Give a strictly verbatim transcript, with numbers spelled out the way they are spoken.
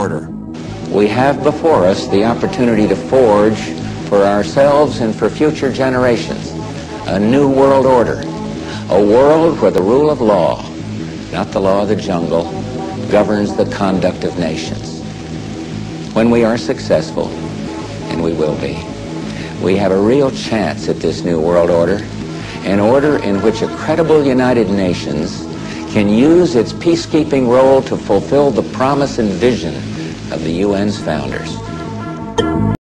order. We have before us the opportunity to forge for ourselves and for future generations a new world order, a world where the rule of law, not the law of the jungle, governs the conduct of nations. When we are successful, and we will be, we have a real chance at this new world order, an order in which a credible United Nations can use its peacekeeping role to fulfill the promise and vision of the U N's founders.